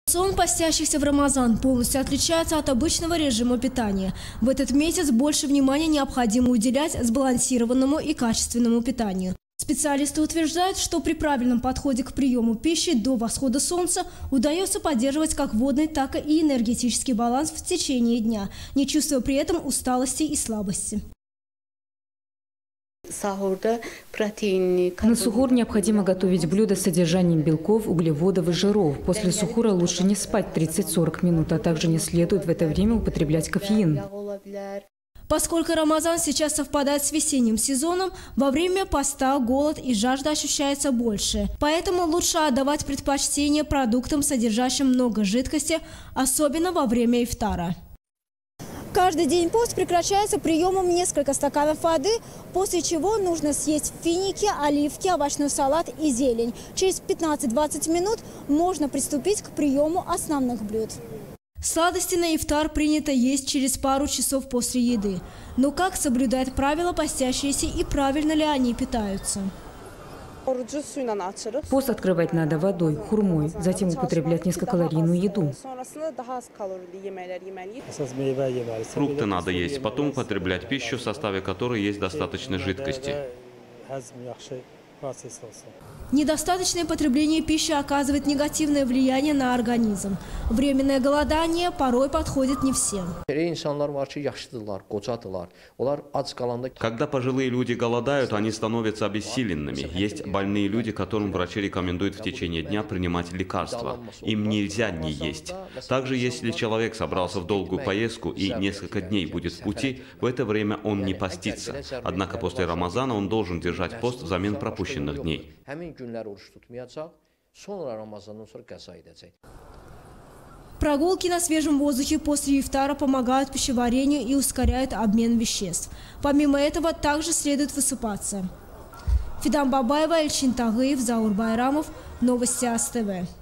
Сон постящихся в Рамазан полностью отличается от обычного режима питания. В этот месяц больше внимания необходимо уделять сбалансированному и качественному питанию. Специалисты утверждают, что при правильном подходе к приему пищи до восхода солнца удается поддерживать как водный, так и энергетический баланс в течение дня, не чувствуя при этом усталости и слабости. На сухур необходимо готовить блюда с содержанием белков, углеводов и жиров. После сухура лучше не спать 30-40 минут, а также не следует в это время употреблять кофеин. Поскольку Рамазан сейчас совпадает с весенним сезоном, во время поста голод и жажда ощущается больше. Поэтому лучше отдавать предпочтение продуктам, содержащим много жидкости, особенно во время ифтара. Каждый день пост прекращается приемом нескольких стаканов воды, после чего нужно съесть финики, оливки, овощной салат и зелень. Через 15-20 минут можно приступить к приему основных блюд. Сладости на ифтар принято есть через пару часов после еды. Но как соблюдать правила постящиеся и правильно ли они питаются? Пост открывать надо водой, хурмой, затем употреблять низкокалорийную еду. Фрукты надо есть, потом употреблять пищу, в составе которой есть достаточно жидкости. Недостаточное потребление пищи оказывает негативное влияние на организм. Временное голодание порой подходит не всем. Когда пожилые люди голодают, они становятся обессиленными. Есть больные люди, которым врачи рекомендуют в течение дня принимать лекарства. Им нельзя не есть. Также, если человек собрался в долгую поездку и несколько дней будет в пути, в это время он не постится. Однако после Рамазана он должен держать пост взамен пропущенных дней. Прогулки на свежем воздухе после ифтара помогают пищеварению и ускоряют обмен веществ. Помимо этого, также следует высыпаться. Фидан Бабаева, Эльчин Тагыев, Заур Байрамов. Новости АСТВ.